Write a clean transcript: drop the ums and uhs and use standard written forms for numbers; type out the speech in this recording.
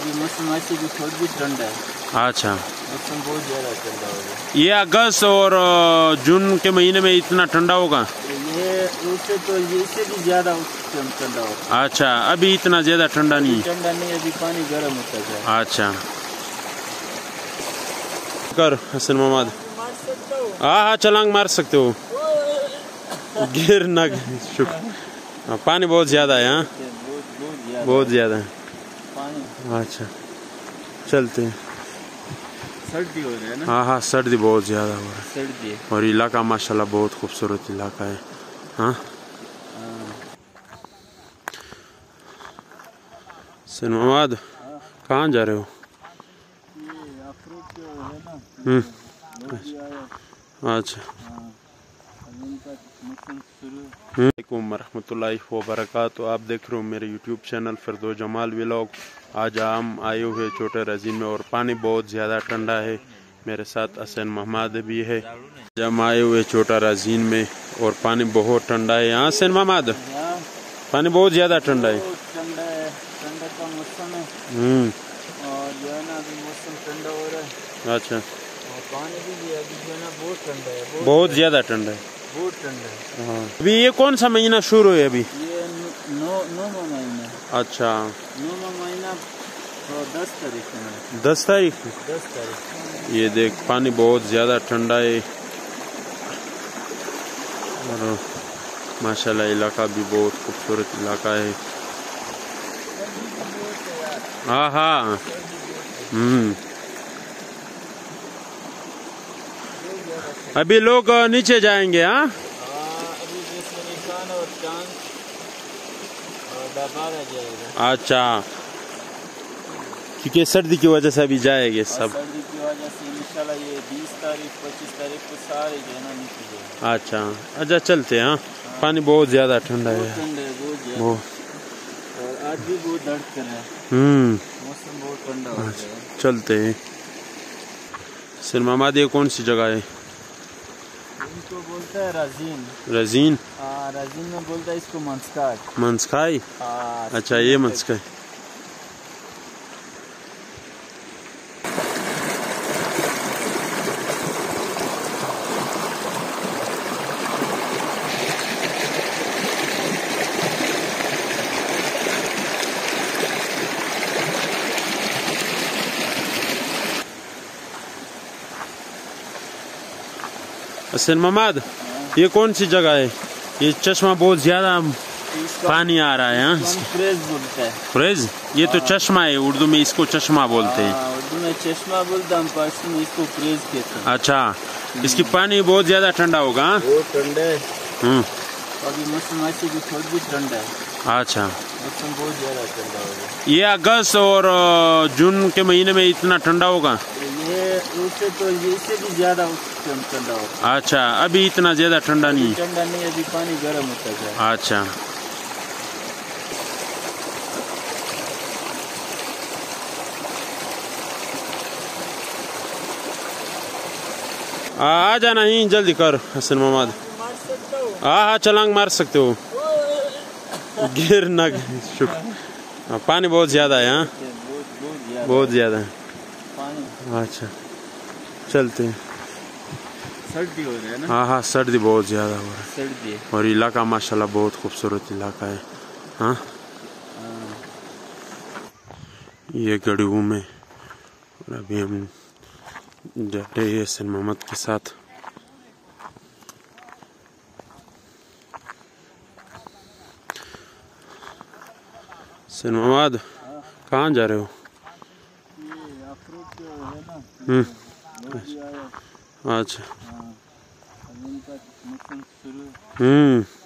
अभी मौसम ऐसे भी थोड़ी भी ठंडा है। अच्छा, मौसम बहुत ज़्यादा ठंडा होगा। ये अगस्त और जून के महीने में इतना ठंडा होगा? ये उससे तो इससे भी ज़्यादा ठंडा होगा। अच्छा, अभी इतना ज़्यादा ठंडा नहीं? ठंडा नहीं, अभी पानी गर्म होता है। अच्छा, कर हसन मोहम्मद। हाँ हाँ, छलांग मार सकते हो, गिर ना। शुक्र, पानी बहुत ज़्यादा है यहाँ, बहुत ज़्यादा है पानी। अच्छा, चलते हैं। सर्दी हो रही है ना? हाँ हाँ, सर्दी बहुत ज़्यादा हो रहा है। सर्दी और इलाका माशाल्लाह बहुत खूबसूरत इलाका है। हाँ, हसन मोहम्मद कहाँ जा रहे हो? अच्छा, वालेकुम रहमतुल्लाहि व बरकातुहू। आप देख रहे हो मेरे YouTube channel Firdaus Jamal vlog. आज हम आए हुए छोटे रजीन में और पानी बहुत ज़्यादा ठंडा है। मेरे साथ हसन मोहम्मद भी है। हम आए हुए छोटा रजीन में और पानी बहुत ठंडा है। यहाँ हसन मोहम्मद, पानी बहुत ज़्यादा ठंडा है। ठंडा का मौसम है और जो है ना अभी मौसम ठंडा हो रहा है। अच्छा, और पानी भी अभी जो है ना बहुत ठंडा है, बहुत ज़्यादा ठंडा है, बहुत ठंडा है। हाँ, अभी ये कौन सा महीना शुरू है? अभी ये नौवां महीना। अच्छा, 9वां महीना 10 तारीख में। 10 तारीख? 10 तारीख। ये देख, पानी बहुत ज़्यादा ठंडा है और माशाल्लाह इलाका भी बहुत खूबसूरत इलाका है। हाँ हाँ, अभी लोग नीचे जाएंगे। हाँ, अभी जिसमें निशान और चांद और दबारा जाएगा। अच्छा, क्योंकि सर्दी की वजह से अभी जाएंगे सब। सर्दी की वजह से इंशाल्लाह ये 20 तारीख 25 तारीख को सारे जो है ना नीचे जाएंगे। अच्छा अच्छा, चलते हैं। हाँ, पानी बहुत ज़्यादा ठंडा है, बहुत। और आज भी बहुत दर्द कर रहा है, मौसम बहुत ठंडा हो गया है। चलते हैं। हसन मोहम्मद, ये कौन सी जगह है? इनको बोलता है रजीन। रजीन? रजीन में बोलता है इसको मंस्काई। मंस्काई? अच्छा, ये मंस्काई। हसन मोहम्मद, ये कौन सी जगह है? ये चश्मा बहुत ज्यादा पानी आ रहा है। यहाँ फ्रेज बोलता है। फ्रेज? ये तो चश्मा है, उर्दू में इसको चश्मा बोलते हैं। उर्दू में चश्मा बोलते हैं, पारसी में इसको फ्रेज कहते हैं। अच्छा, इसकी पानी बहुत ज्यादा ठंडा होगा? बहुत ठंडा है। अभी मौसम ऐसे भी थोड़ी भी ठंडा है। अच्छा, मौसम बहुत ज्यादा ठंडा होगा। ये अगस्त और जून के महीने में इतना ठंडा होगा? ये उससे तो इससे भी ज्यादा ठंडा होगा। अच्छा, अभी इतना ज्यादा ठंडा नहीं? ठंडा नहीं, अभी पानी गर्म होता है। अच्छा, आ जाना ही, जल्दी कर हसन मोहम्मद। हाँ हाँ, छलांग मार सकते हो, गिर ना। शुक्र, पानी बहुत ज़्यादा है। हाँ, बहुत ज़्यादा है पानी। अच्छा, चलते हैं। सर्दी हो रही है ना? हाँ हाँ, सर्दी बहुत ज़्यादा हो रहा है। सर्दी और इलाका माशाल्लाह बहुत खूबसूरत इलाका है। हाँ, ये गढ़ू में, और अभी हम जा रहे हैं हसन मोहम्मद के साथ। हसन मोहम्मद कहाँ जा रहे हो? अच्छा,